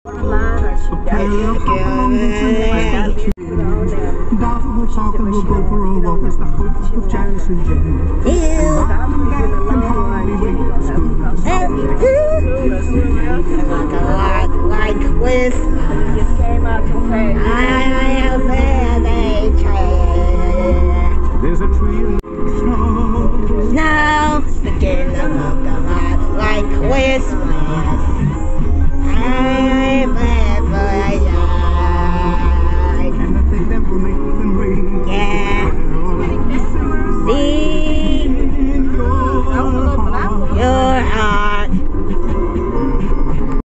Daughter will talk and we'll go for a walk as the hope of Janice and Jane. Like with There's a tree